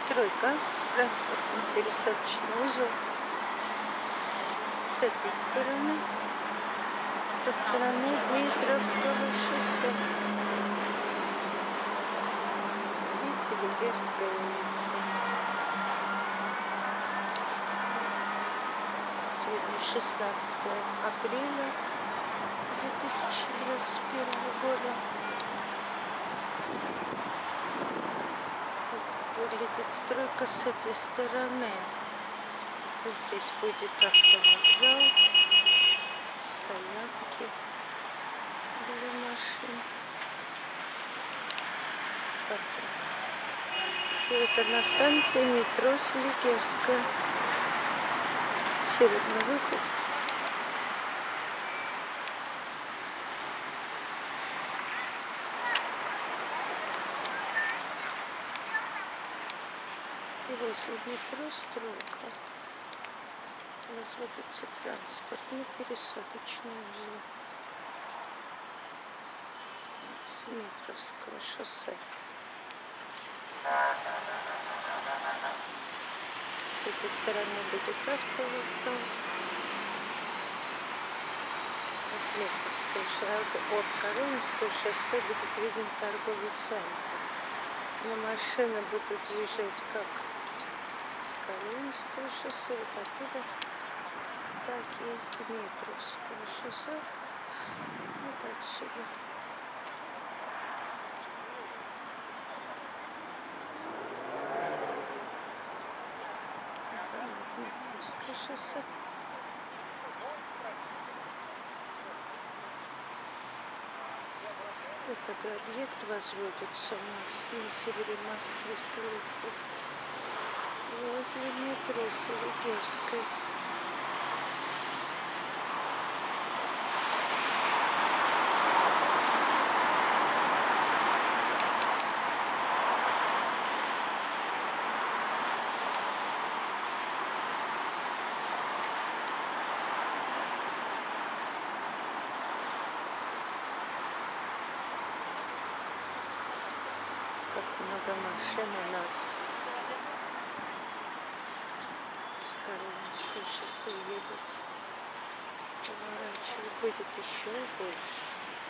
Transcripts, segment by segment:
стройка, транспортно-пересадочный узел. С этой стороны, со стороны Дмитровского шоссе и Селигерской улицы. Сегодня 16 апреля 2021 года. Вот так выглядит стройка с этой стороны. Здесь будет автовокзал, стоянки для машин. И это на станции метро Селигерская. Северный выход. И возле метро стройка. Разводится транспортно-пересадочный узел с Дмитровского шоссе. С этой стороны будет автовокзал. С Дмитровского шоссе, от Коровинского шоссе будет виден торговый центр. Но машины будут заезжать как с Коровинского шоссе, вот оттуда, так и из Дмитровского шоссе, вот отсюда. Да, на Дмитровское шоссе. Этот объект возводится у нас на севере Москвы, столицы, возле метро Селигерской. Как много машин у нас с Коровинского шоссе едет. Поворачивать будет еще больше.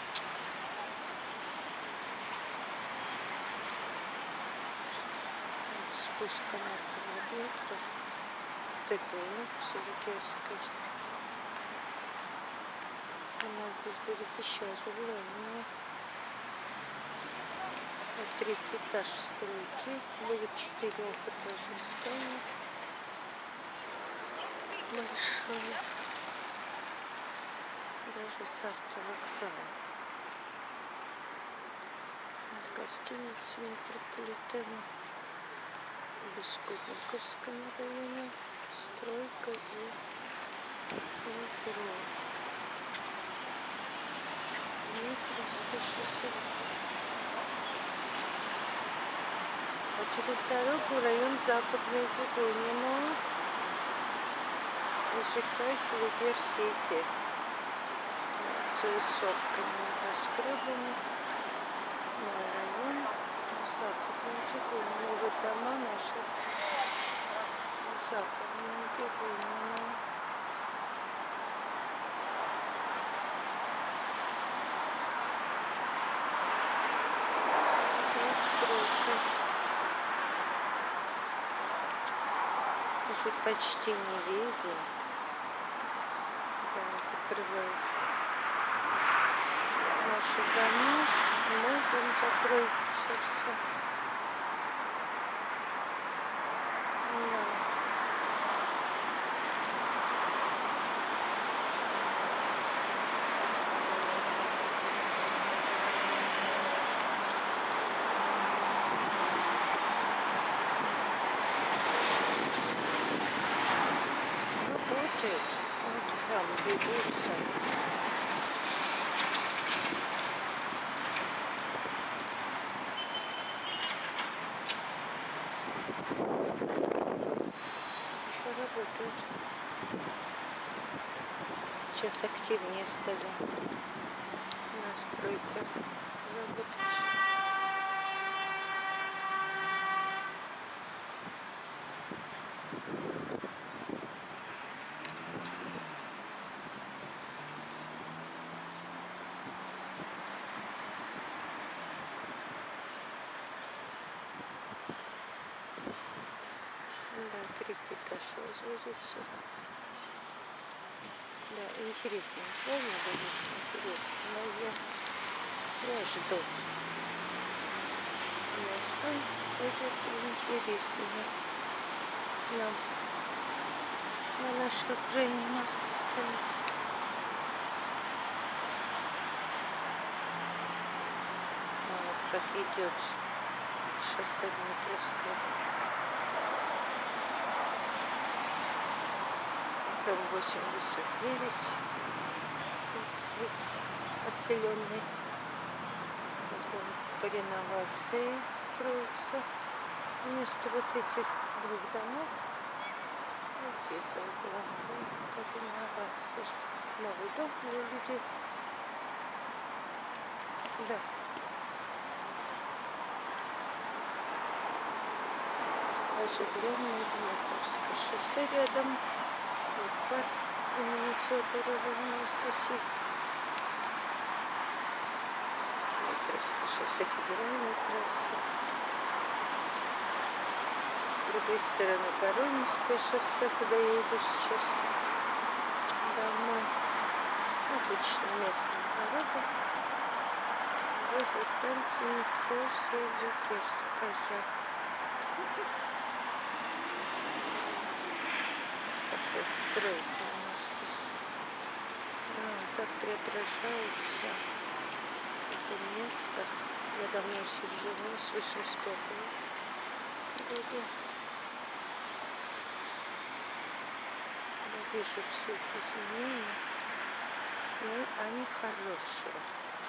Вот спуск на этого объекта. ТТО Селигерской. У нас здесь будет еще оживленнее. 3 этаж стройки, будет 4-этажное здание, большое, даже с автовокзалом. Гостиница метрополитена в Бескудниковском районе, стройка и метро. Дмитровское шоссе. А через дорогу район Западный Бегунино, ЖК Селигер-Сити. С высотками, небоскребами. Район Западный Бегунино. Вот дома наши. Западный Бегунино. Застройка. Уже почти не видим. Да, закрывают наши дома. Мой дом закроется все. Да. Работает. Вот там двигается. Работают. Сейчас активнее стали настройки работать. Видите, каша возводится. Да, интересное здание будет, интересно. Но я жду. Будет интереснее нам на нашей Украине, Москве, столице. Вот как идет шоссе Днепровское. Дом 89. Здесь отселенный. Дом по реновации строится. Вместо вот этих двух домов. Вот здесь дом по реновации. Новый дом для людей. Да. Оживленное Днепровское шоссе рядом. Вот парк имени Федорова у нас здесь есть. Днепровское шоссе, федеральная трасса. С другой стороны Коронинское шоссе, куда я иду сейчас домой. Отличная местная дорога. Возле станции метро Соликерская. Такая стройка у нас здесь. Да, так преображается это место. Я давно здесь живу, с 85-го года. Я вижу все эти изменения, но они хорошие.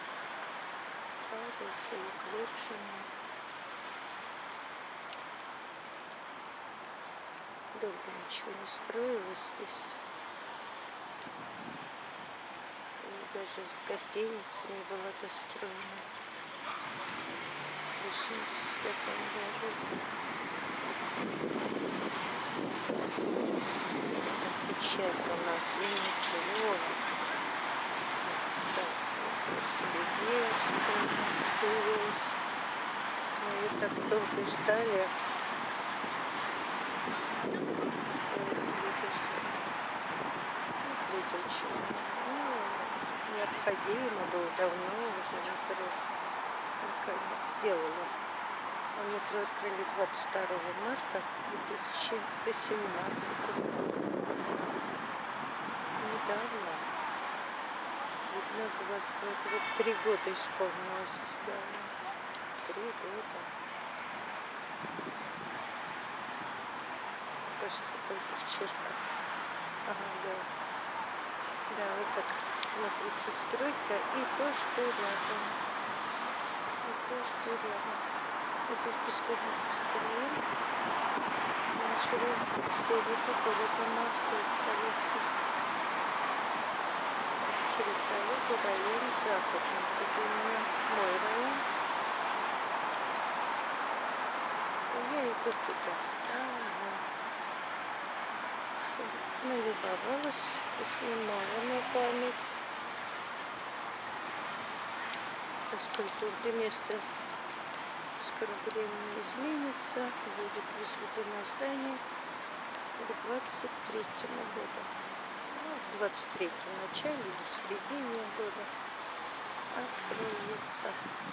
Хорошие, к лучшему. Долго ничего не строилось здесь. И даже гостиница не была достроена. В 85-м году. А сейчас у нас и метро. Станция Соликерская у нас появилась. Мы ее так долго ждали. Соликерская. Вот люди очень необходимо было давно уже метро. Наконец сделали. А метро открыли 22 марта 2018 года. Недавно. Видно, 22, вот 3 года исполнилось. Да, 3 года. Кажется, только вчера. Ага, да. Да, вот так смотрится стройка и то, что рядом. И то, что рядом. Здесь Бескудниковский район. Нашего севера города Москвы, столицы. Через дорогу район Западный. Это у меня мой район. И я иду туда. Все. Налюбовалась, поснимала на память. Поскольку это место скоро времени изменится, будет возведено здание к 23-му году. Ну, в 23-м начале или в середине года откроется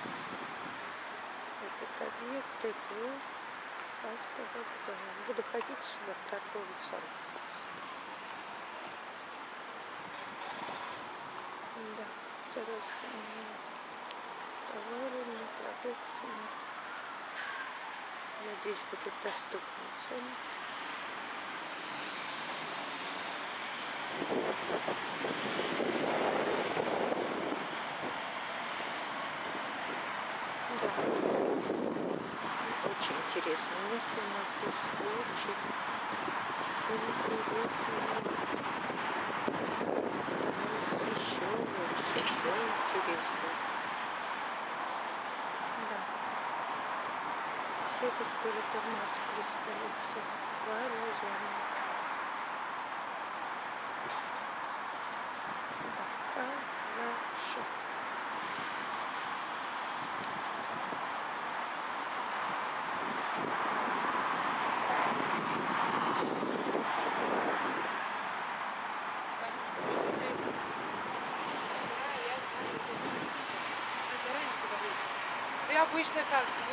этот объект ТЭПО с автовокзалом. Буду ходить сюда в торговый центр. Да, интересные товарами, продуктами. Надеюсь, будут доступны цены. Да. Очень интересное место у нас здесь. Очень интересное. Становится еще лучше, еще интереснее. Да. Север города Москвы, столица. 2 района. Да, хорошо. обычно как